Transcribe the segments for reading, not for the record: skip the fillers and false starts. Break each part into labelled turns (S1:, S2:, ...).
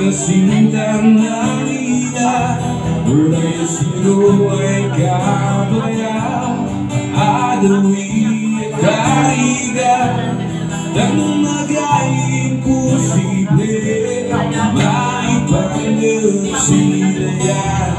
S1: sintang nalila, mulai sino ay kabaya, adawi kariga, dan maging posible, maipanag silaya.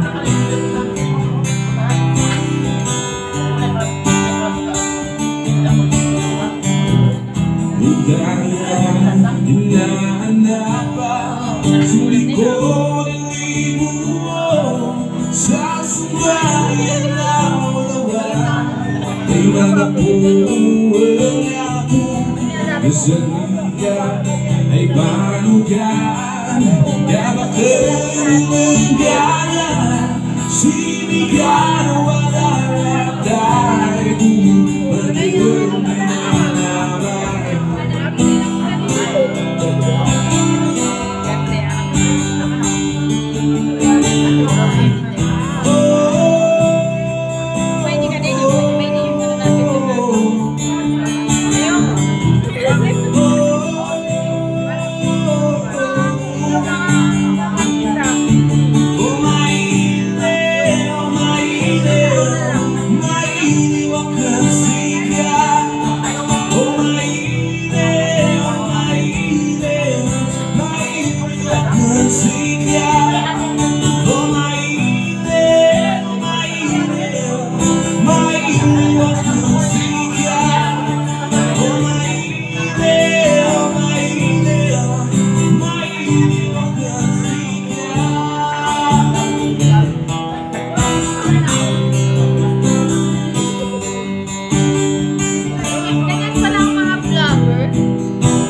S1: Dahil hinahanap sulit ko ng libo sa sumbahin na wala ay mga puwang ako sa liga ay balugan dapat terlenggana sinigan wala tayo magiging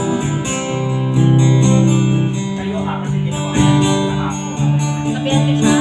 S2: Sabihan ko siya.